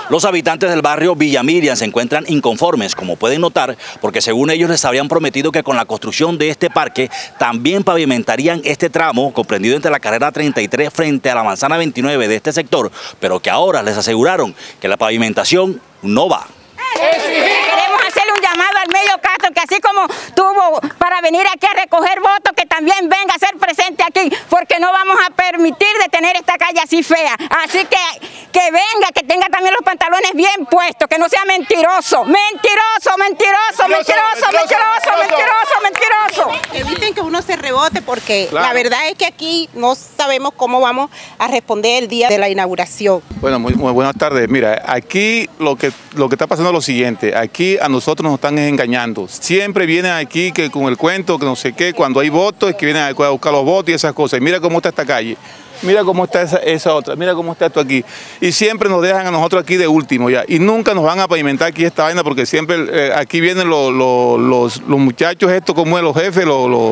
Los habitantes del barrio Villa Miriam se encuentran inconformes, como pueden notar, porque según ellos les habían prometido que con la construcción de este parque también pavimentarían este tramo comprendido entre la carrera 33 frente a la manzana 29 de este sector, pero que ahora les aseguraron que la pavimentación no va. Queremos hacerle un llamado al Mello Castro, que así como tuvo para venir aquí a recoger votos, que también venga a ser presente aquí, porque no vamos a permitir de tener esta calle así fea. Así que venga, que tenga también los pantalones bien puestos, que no sea mentiroso. Mentiroso, mentiroso, mentiroso, mentiroso, mentiroso, mentiroso. Eviten que uno se rebote, porque la verdad es que aquí no sabemos cómo vamos a responder el día de la inauguración. Bueno, muy buenas tardes. Mira, aquí lo que está pasando es lo siguiente. Aquí a nosotros nos están engañando. Siempre vienen aquí que con el cuento, que no sé qué, cuando hay votos, es que vienen a buscar los votos y esas cosas. Y mira cómo está esta calle. Mira cómo está esa otra, mira cómo está esto aquí. Y siempre nos dejan a nosotros aquí de último ya. Y nunca nos van a pavimentar aquí esta vaina, porque siempre aquí vienen los muchachos estos, como es, los jefes,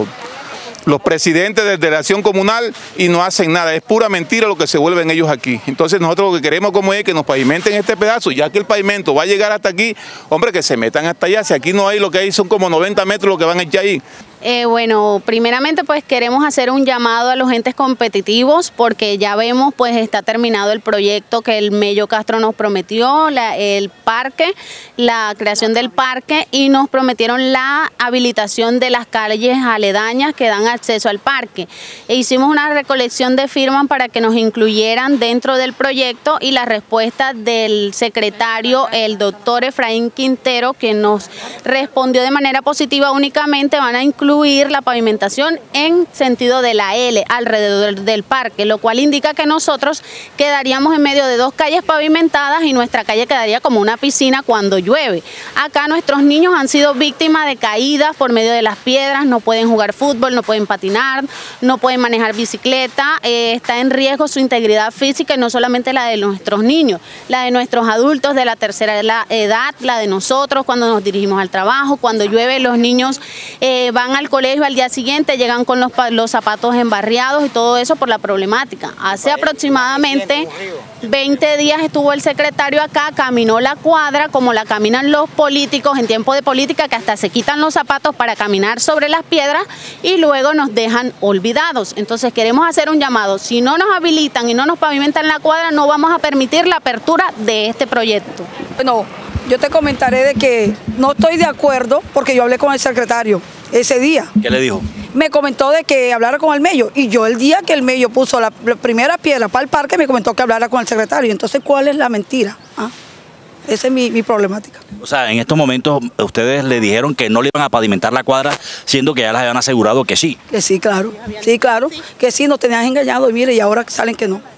los presidentes de la acción comunal, y no hacen nada. Es pura mentira lo que se vuelven ellos aquí. Entonces nosotros lo que queremos como es que nos pavimenten este pedazo, ya que el pavimento va a llegar hasta aquí, hombre, que se metan hasta allá. Si aquí no hay, lo que hay son como 90 metros lo que van a echar ahí. Bueno, primeramente pues queremos hacer un llamado a los entes competitivos, porque ya vemos pues está terminado el proyecto que el Mello Castro nos prometió, el parque, la creación del parque, y nos prometieron la habilitación de las calles aledañas que dan acceso al parque. Hicimos una recolección de firmas para que nos incluyeran dentro del proyecto, y la respuesta del secretario, el doctor Efraín Quintero, que nos respondió de manera positiva, únicamente van a incluir la pavimentación en sentido de la L alrededor del parque, lo cual indica que nosotros quedaríamos en medio de dos calles pavimentadas y nuestra calle quedaría como una piscina cuando llueve. Acá nuestros niños han sido víctimas de caídas por medio de las piedras, no pueden jugar fútbol, no pueden patinar, no pueden manejar bicicleta, está en riesgo su integridad física, y no solamente la de nuestros niños, la de nuestros adultos de la tercera edad, la de nosotros cuando nos dirigimos al trabajo. Cuando llueve, los niños van al colegio al día siguiente, llegan con los zapatos embarriados y todo eso por la problemática. Hace aproximadamente 20 días estuvo el secretario acá, caminó la cuadra como la caminan los políticos en tiempo de política, que hasta se quitan los zapatos para caminar sobre las piedras y luego nos dejan olvidados. Entonces queremos hacer un llamado: si no nos habilitan y no nos pavimentan la cuadra, no vamos a permitir la apertura de este proyecto. Bueno, yo te comentaré de que no estoy de acuerdo, porque yo hablé con el secretario ese día. ¿Qué le dijo? Me comentó de que hablara con el Mello, y yo el día que el Mello puso la primera piedra para el parque, me comentó que hablara con el secretario. Entonces, ¿cuál es la mentira? Esa es mi problemática. O sea, en estos momentos ustedes le dijeron que no le iban a pavimentar la cuadra, siendo que ya les habían asegurado que sí. Que sí, claro. Sí, claro. Que sí, nos tenían engañado, y mire, y ahora salen que no.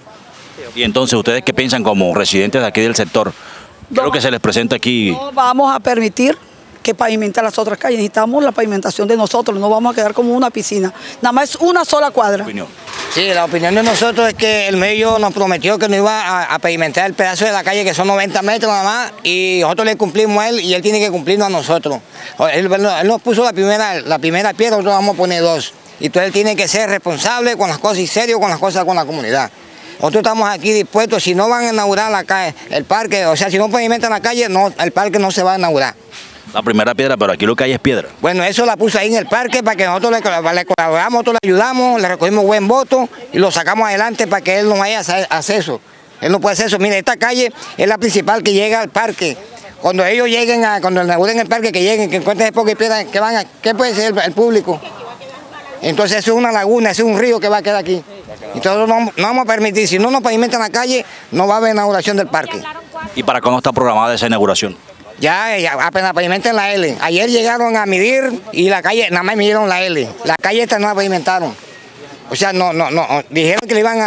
Y entonces, ¿ustedes qué piensan como residentes de aquí del sector? ¿Qué es lo que se les presenta aquí? No vamos a permitir que pavimentar las otras calles. Necesitamos la pavimentación de nosotros, no vamos a quedar como una piscina. Nada más es una sola cuadra. Sí, la opinión de nosotros es que el Mello nos prometió que no iba a pavimentar el pedazo de la calle, que son 90 metros nada más, y nosotros le cumplimos a él y él tiene que cumplirnos a nosotros. Él nos puso la primera piedra, nosotros vamos a poner dos. Y entonces él tiene que ser responsable con las cosas y serio con las cosas con la comunidad. Nosotros estamos aquí dispuestos. Si no van a inaugurar la calle, el parque, o sea, si no pavimentan la calle, no, el parque no se va a inaugurar. La primera piedra, pero aquí lo que hay es piedra. Bueno, eso la puso ahí en el parque para que nosotros le colaboramos, nosotros le ayudamos, le recogimos buen voto y lo sacamos adelante para que él no vaya a hacer eso. Él no puede hacer eso. Mire, esta calle es la principal que llega al parque. Cuando ellos lleguen, cuando inauguren el parque, que lleguen, que encuentren ese poco de piedra, ¿qué puede ser el público? Entonces eso es una laguna, eso es un río que va a quedar aquí. Entonces no vamos a permitir, si no nos pavimentan la calle, no va a haber inauguración del parque. ¿Y para cuándo está programada esa inauguración? Ya apenas pavimentan la L. Ayer llegaron a medir y la calle, nada más midieron la L. La calle esta no la pavimentaron. O sea, no, dijeron que le iban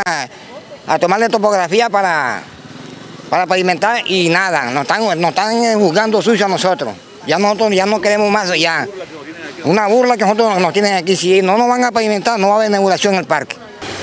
a tomarle topografía para pavimentar y nada, nos están juzgando sucio a nosotros. Ya nosotros ya no queremos más, ya. Una burla que nosotros nos tienen aquí. Si no nos van a pavimentar, no va a haber inauguración en el parque.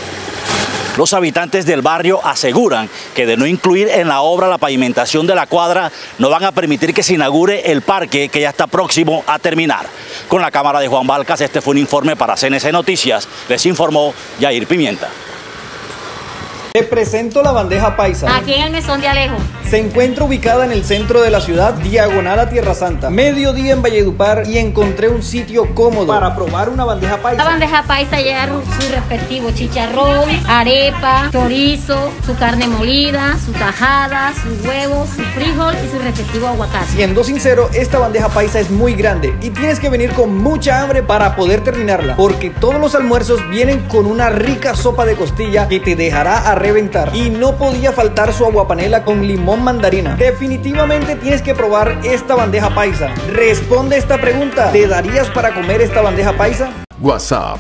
Los habitantes del barrio aseguran que de no incluir en la obra la pavimentación de la cuadra, no van a permitir que se inaugure el parque, que ya está próximo a terminar. Con la cámara de Juan Balcas, este fue un informe para CNC Noticias. Les informó Yair Pimienta. Te presento la bandeja paisa. Aquí en el mesón de Alejo. Se encuentra ubicada en el centro de la ciudad, diagonal a Tierra Santa. Mediodía en Valledupar y encontré un sitio cómodo para probar una bandeja paisa. La bandeja paisa lleva su respectivo chicharrón, arepa, chorizo, su carne molida, su tajada, sus huevos, su frijol y su respectivo aguacate. Siendo sincero, esta bandeja paisa es muy grande y tienes que venir con mucha hambre para poder terminarla, porque todos los almuerzos vienen con una rica sopa de costilla que te dejará a reventar. Y no podía faltar su aguapanela con limón mandarina. Definitivamente tienes que probar esta bandeja paisa. Responde esta pregunta: ¿te darías para comer esta bandeja paisa? WhatsApp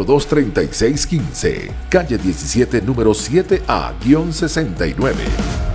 302-342-3615, calle 17, número 7A-69.